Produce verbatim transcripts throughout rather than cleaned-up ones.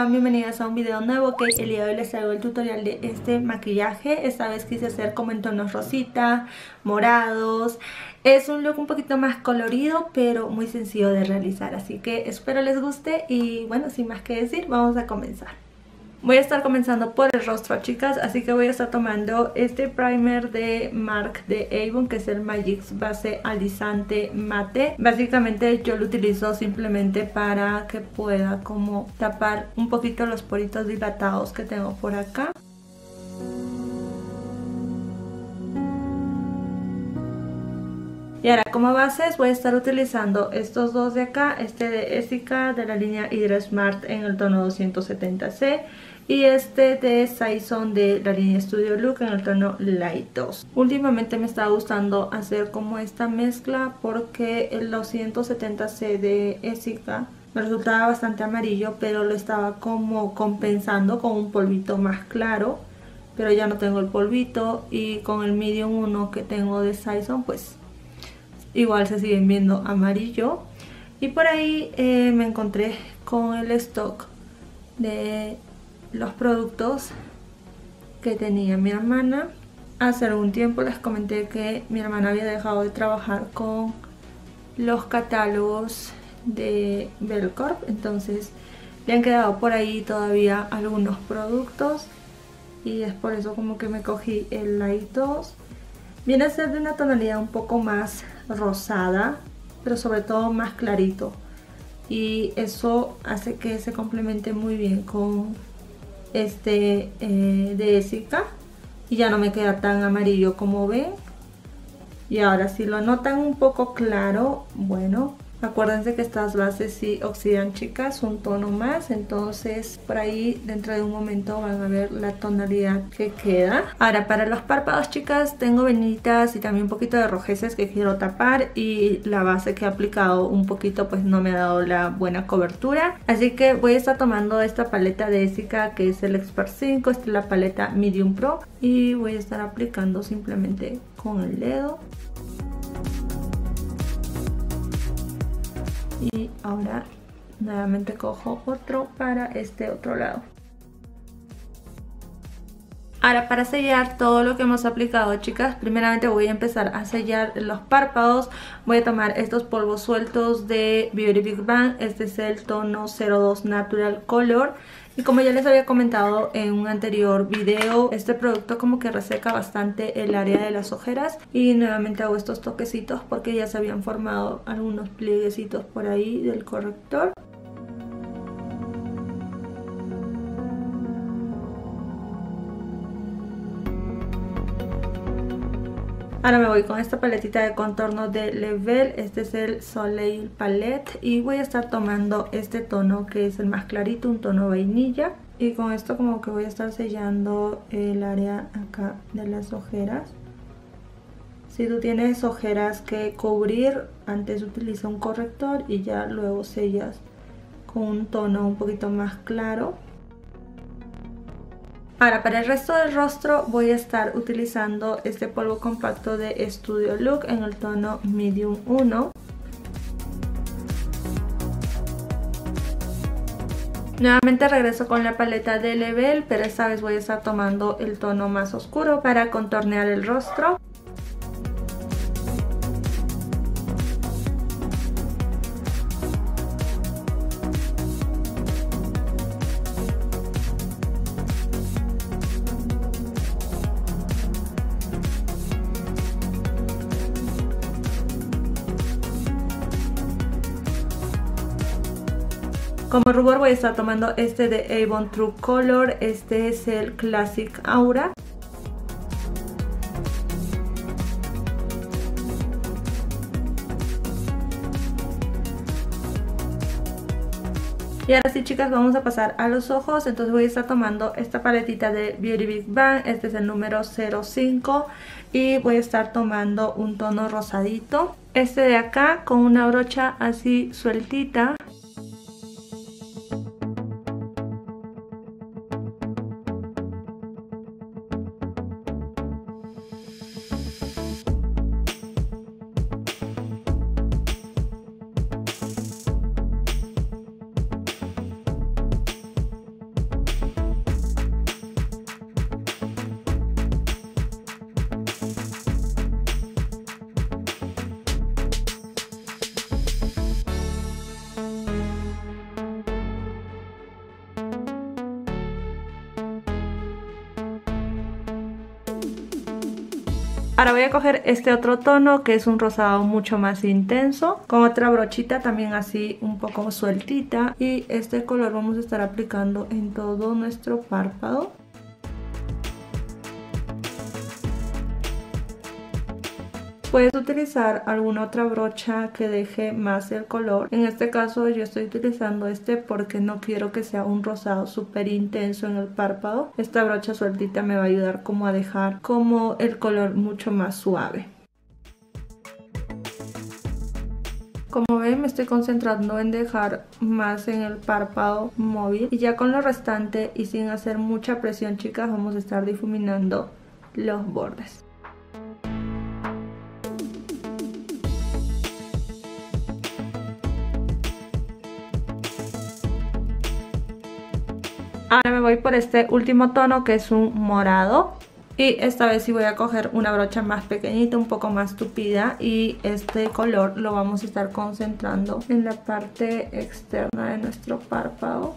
bienvenidas a un video nuevo que el día de hoy les traigo el tutorial de este maquillaje. Esta vez quise hacer como en tonos rosita, morados. Es un look un poquito más colorido pero muy sencillo de realizar, así que espero les guste y bueno, sin más que decir, vamos a comenzar. Voy a estar comenzando por el rostro, chicas, así que voy a estar tomando este primer de MAC de Avon, que es el Magix Base Alisante Mate. Básicamente yo lo utilizo simplemente para que pueda como tapar un poquito los poritos dilatados que tengo por acá. Y ahora como bases voy a estar utilizando estos dos de acá, este de Essica de la línea Hydra Smart en el tono doscientos setenta C y este de Saison de la línea Studio Look en el tono Light dos. Últimamente me está gustando hacer como esta mezcla porque el doscientos setenta C de Essica me resultaba bastante amarillo, pero lo estaba como compensando con un polvito más claro, pero ya no tengo el polvito, y con el Medium uno que tengo de Saison pues igual se siguen viendo amarillo. Y por ahí eh, me encontré con el stock de los productos que tenía mi hermana. Hace algún tiempo les comenté que mi hermana había dejado de trabajar con los catálogos de Belcorp, entonces le han quedado por ahí todavía algunos productos y es por eso como que me cogí el Light dos. Viene a ser de una tonalidad un poco más rosada, pero sobre todo más clarito, y eso hace que se complemente muy bien con este eh, de Essica y ya no me queda tan amarillo como ven. Y ahora si lo notan un poco claro, bueno, acuérdense que estas bases sí oxidan, chicas, un tono más, entonces por ahí dentro de un momento van a ver la tonalidad que queda. Ahora para los párpados, chicas, tengo venitas y también un poquito de rojeces que quiero tapar, y la base que he aplicado un poquito pues no me ha dado la buena cobertura, así que voy a estar tomando esta paleta de Essica que es el Expert cinco, esta es la paleta Medium Pro, y voy a estar aplicando simplemente con el dedo. Y ahora nuevamente cojo otro para este otro lado. Ahora para sellar todo lo que hemos aplicado, chicas, primeramente voy a empezar a sellar los párpados. Voy a tomar estos polvos sueltos de Beauty Big Bang. Este es el tono cero dos Natural Color. Y como ya les había comentado en un anterior video, este producto como que reseca bastante el área de las ojeras. Y nuevamente hago estos toquecitos porque ya se habían formado algunos plieguecitos por ahí del corrector. Ahora me voy con esta paletita de contorno de Level, este es el Soleil Palette, y voy a estar tomando este tono que es el más clarito, un tono vainilla. Y con esto como que voy a estar sellando el área acá de las ojeras. Si tú tienes ojeras que cubrir, antes utiliza un corrector y ya luego sellas con un tono un poquito más claro. Ahora para el resto del rostro voy a estar utilizando este polvo compacto de Studio Look en el tono Medium uno. Nuevamente regreso con la paleta de Level, pero esta vez voy a estar tomando el tono más oscuro para contornear el rostro. Como rubor voy a estar tomando este de Avon True Color, este es el Classic Aura. Y ahora sí, chicas, vamos a pasar a los ojos. Entonces voy a estar tomando esta paletita de Beauty Big Bang, este es el número cero cinco, y voy a estar tomando un tono rosadito, este de acá, con una brocha así sueltita. Ahora voy a coger este otro tono que es un rosado mucho más intenso, con otra brochita también así un poco sueltita, y este color vamos a estar aplicando en todo nuestro párpado. Puedes utilizar alguna otra brocha que deje más el color. En este caso yo estoy utilizando este porque no quiero que sea un rosado súper intenso en el párpado. Esta brocha sueltita me va a ayudar como a dejar como el color mucho más suave. Como ven, me estoy concentrando en dejar más en el párpado móvil, y ya con lo restante y sin hacer mucha presión, chicas, vamos a estar difuminando los bordes. Ahora me voy por este último tono que es un morado, y esta vez sí voy a coger una brocha más pequeñita, un poco más tupida, y este color lo vamos a estar concentrando en la parte externa de nuestro párpado.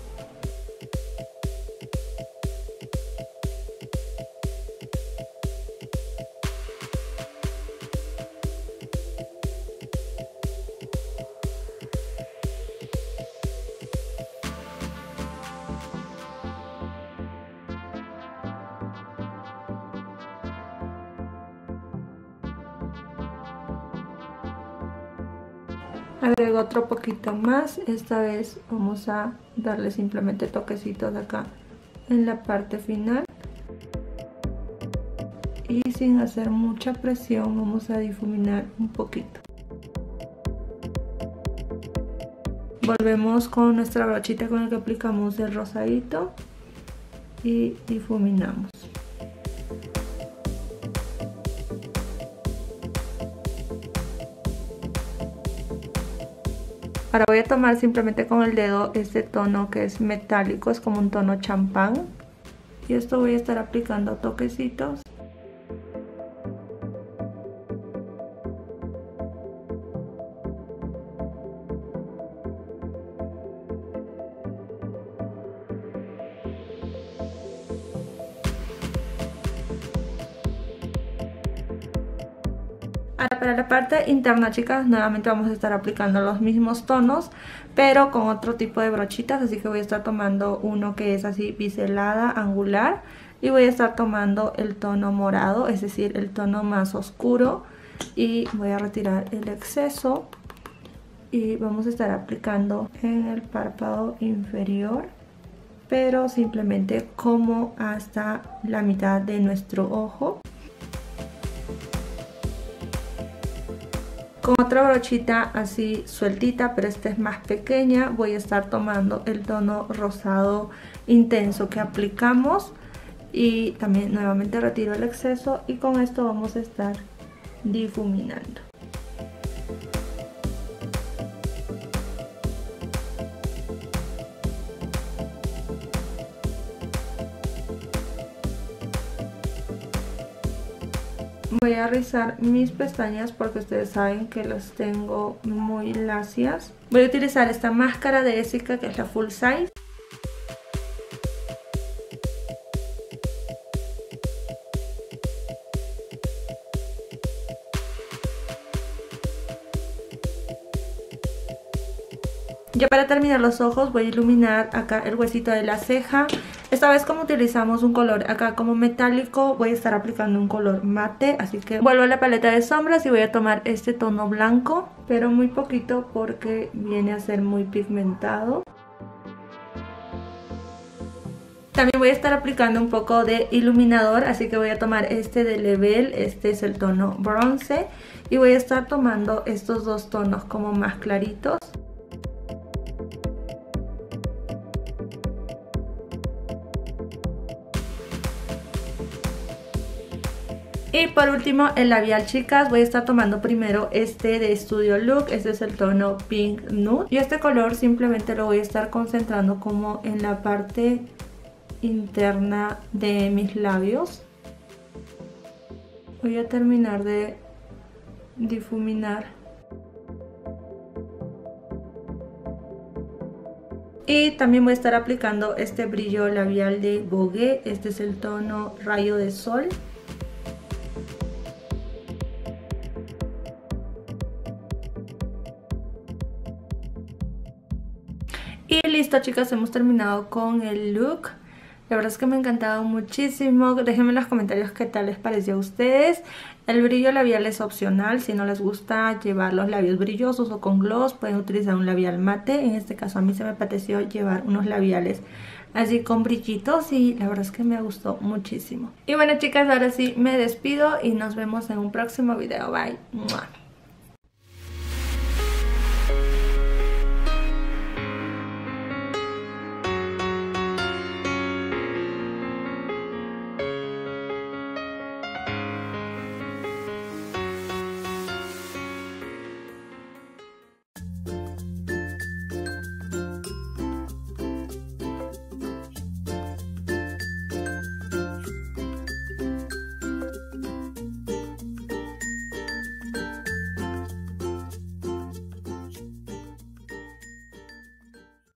Agrego otro poquito más, esta vez vamos a darle simplemente toquecitos acá en la parte final, y sin hacer mucha presión vamos a difuminar un poquito. Volvemos con nuestra brochita con la que aplicamos el rosadito y difuminamos. Ahora voy a tomar simplemente con el dedo este tono que es metálico, es como un tono champán, y esto voy a estar aplicando toquecitos. Ahora para la parte interna, chicas, nuevamente vamos a estar aplicando los mismos tonos, pero con otro tipo de brochitas, así que voy a estar tomando uno que es así biselada, angular, y voy a estar tomando el tono morado, es decir, el tono más oscuro, y voy a retirar el exceso y vamos a estar aplicando en el párpado inferior, pero simplemente como hasta la mitad de nuestro ojo. Con otra brochita así sueltita, pero esta es más pequeña, voy a estar tomando el tono rosado intenso que aplicamos, y también nuevamente retiro el exceso, y con esto vamos a estar difuminando. Voy a rizar mis pestañas porque ustedes saben que las tengo muy lacias. Voy a utilizar esta máscara de Essica que es la Full Size. Ya para terminar los ojos voy a iluminar acá el huesito de la ceja. Esta vez, como utilizamos un color acá como metálico, voy a estar aplicando un color mate, así que vuelvo a la paleta de sombras y voy a tomar este tono blanco, pero muy poquito porque viene a ser muy pigmentado. También voy a estar aplicando un poco de iluminador, así que voy a tomar este de Level, este es el tono bronce, y voy a estar tomando estos dos tonos como más claritos. Y por último el labial, chicas, voy a estar tomando primero este de Studio Look, este es el tono Pink Nude, y este color simplemente lo voy a estar concentrando como en la parte interna de mis labios. Voy a terminar de difuminar. Y también voy a estar aplicando este brillo labial de Vogue, este es el tono Rayo de Sol. Y listo, chicas, hemos terminado con el look. La verdad es que me ha encantado muchísimo. Déjenme en los comentarios qué tal les pareció a ustedes. El brillo labial es opcional. Si no les gusta llevar los labios brillosos o con gloss, pueden utilizar un labial mate. En este caso a mí se me pareció llevar unos labiales así con brillitos y la verdad es que me gustó muchísimo. Y bueno, chicas, ahora sí me despido y nos vemos en un próximo video. Bye.